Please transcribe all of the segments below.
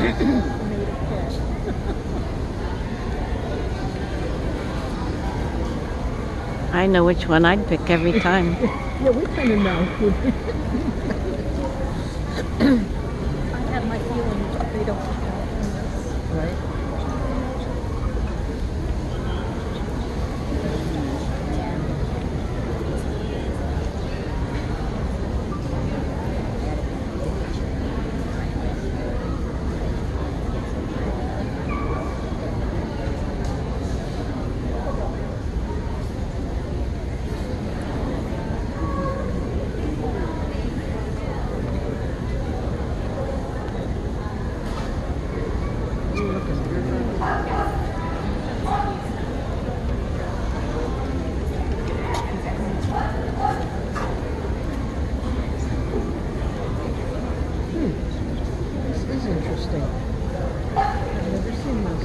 I know which one I'd pick every time. Yeah, we kind of know. I have my feeling they don't count on this. Right? This is interesting. I've never seen this.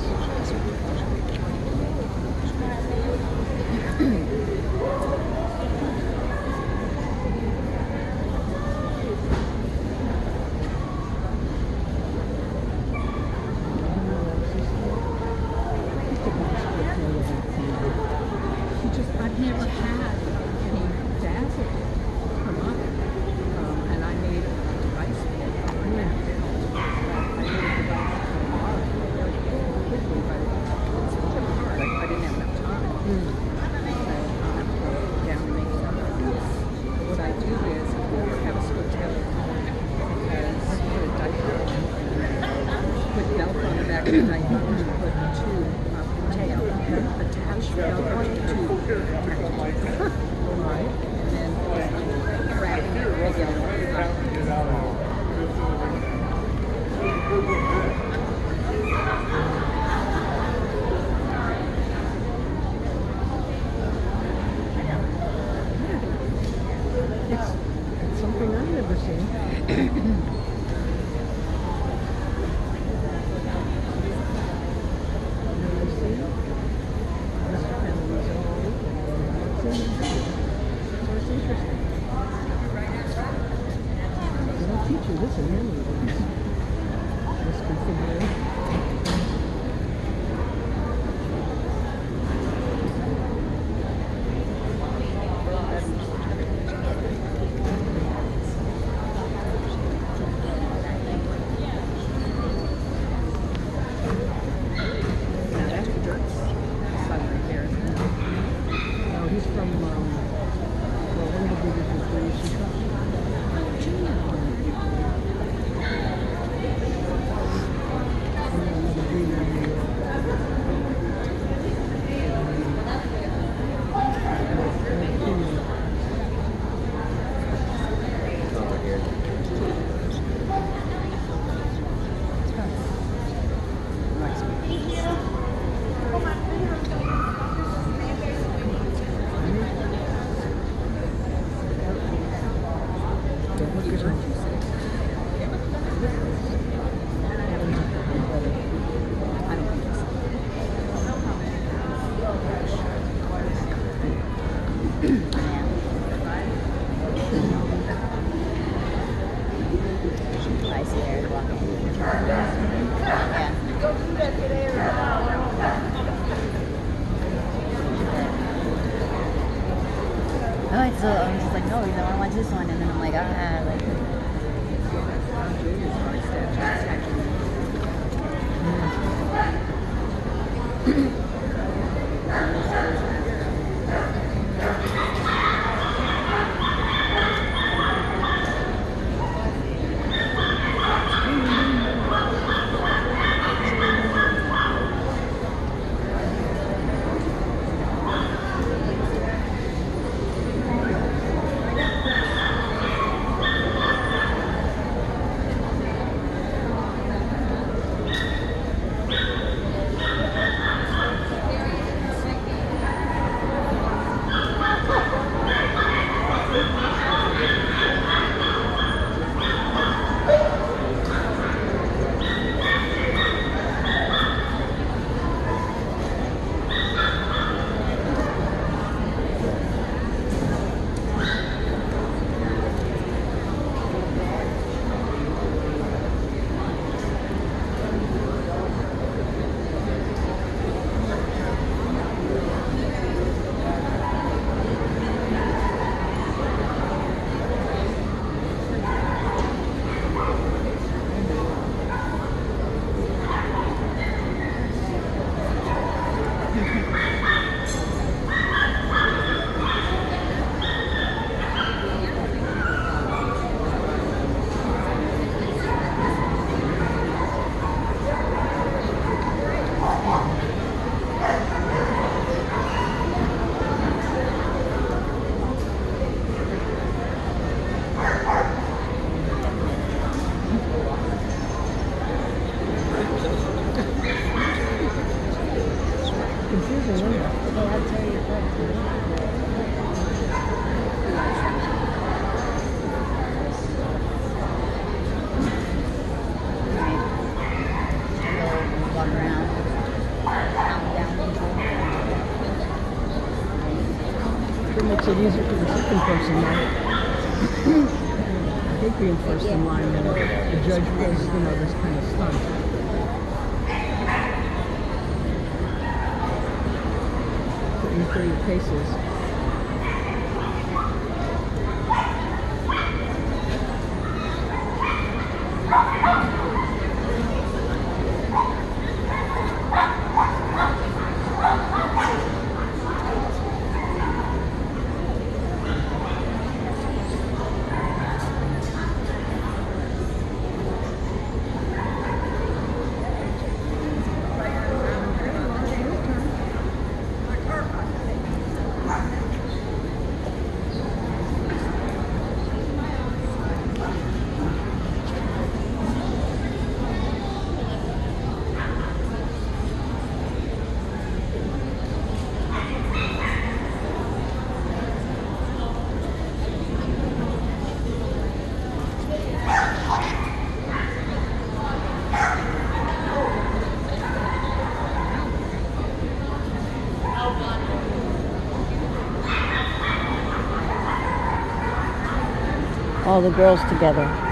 I've never had any dazzle come up, and I made a device for it. I made a device tomorrow quickly, but it's really hard. I didn't have enough time. So I'll have to go down and make some of these. What I do is if you ever have a split tail at home, because you put a diaper, put Velcro on the back of the diaper, you put the tube of the tail, attach Velcro to the tube. Right? And then wrap it together. It's something I've never seen. Never seen. Mr. Kennedy's all so it's interesting. They don't teach you this in many of these. This configuration. No, he's from, well, one of the biggest recreation trucks. Oh, so I'm just like, no, you know, I want this one, and then I'm like, like. confusing, isn't it? Well, I'll tell you what. Walk around, count down people. It makes it easier for the second person, though. I hate being first in line when the judge pulls, this kind of stunt. Put you through your paces. All the girls together.